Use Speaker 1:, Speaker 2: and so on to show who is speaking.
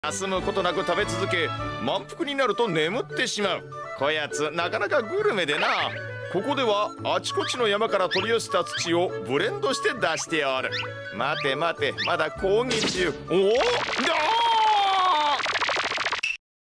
Speaker 1: 休むことなく食べ続け、満腹になると眠ってしまう。こやつなかなかグルメでな。ここではあちこちの山から取り寄せた土をブレンドして出しておる。待て待て、まだ講義中。おお、